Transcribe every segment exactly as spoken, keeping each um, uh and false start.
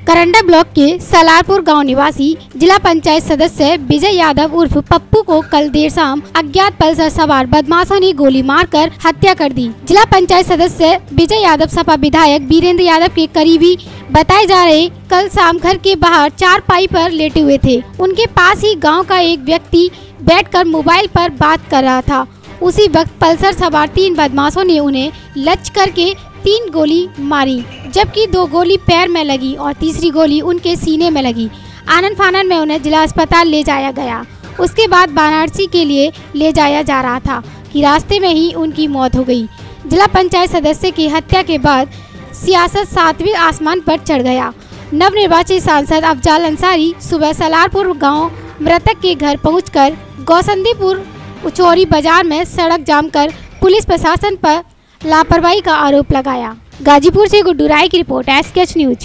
Karanda block के सलारपुर गांव निवासी जिला पंचायत सदस्य विजय यादव उर्फ पप्पू को कल देर शाम अज्ञात पल्सर सवार बदमाशों ने गोली मारकर हत्या कर दी। जिला पंचायत सदस्य विजय यादव सपा विधायक वीरेंद्र यादव के करीबी बताए जा रहे कल शाम घर के बाहर चारपाई पर लेटे हुए थे। उनके पास ही गाँव का एक व्यक्ति बैठकर मोबाइल पर बात कर रहा था। उसी वक्त पल्सर सवार तीन बदमाशों ने उन्हें लच करके तीन गोली मारी, जबकि दो गोली पैर में लगी और तीसरी गोली उनके सीने में लगी। आनन फानन में उन्हें जिला अस्पताल ले जाया गया। उसके बाद वाराणसी के लिए ले जाया जा रहा था कि रास्ते में ही उनकी मौत हो गई। जिला पंचायत सदस्य की हत्या के बाद सियासत सातवें आसमान पर चढ़ गया। नवनिर्वाचित सांसद अफजाल अंसारी सुबह सलारपुर गांव मृतक के घर पहुंचकर गौसंदीपुर उचौरी बाजार में सड़क जाम कर पुलिस प्रशासन पर लापरवाही का आरोप लगाया। गाजीपुर से गुड्डू राय की रिपोर्ट, एसकेएच न्यूज।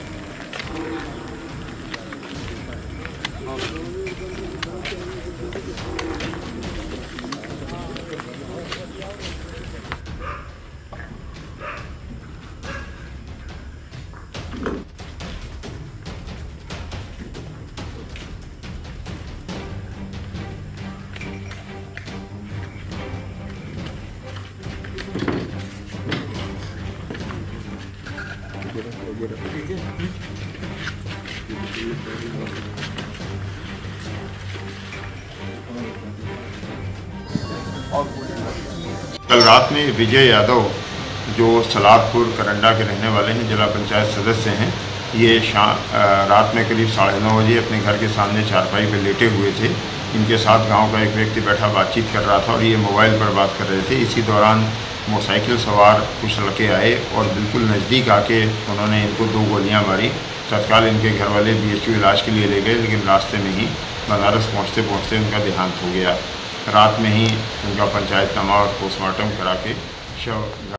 कल रात में विजय यादव जो सलारपुर करंडा के रहने वाले हैं, जिला पंचायत सदस्य हैं, ये शाम रात में करीब साढ़े नौ बजे अपने घर के सामने चारपाई पर लेटे हुए थे। इनके साथ गांव का एक व्यक्ति बैठा बातचीत कर रहा था और ये मोबाइल पर बात कर रहे थे। इसी दौरान मोटरसाइकिल सवार कुछ लड़के आए और बिल्कुल नज़दीक आके उन्होंने इनको दो गोलियां मारी। तत्काल इनके घर वाले बीएचयू इलाज के लिए ले गए, लेकिन रास्ते में ही बनारस पहुंचते पहुंचते उनका देहांत हो गया। रात में ही उनका पंचायतनामा और पोस्टमार्टम करा के शव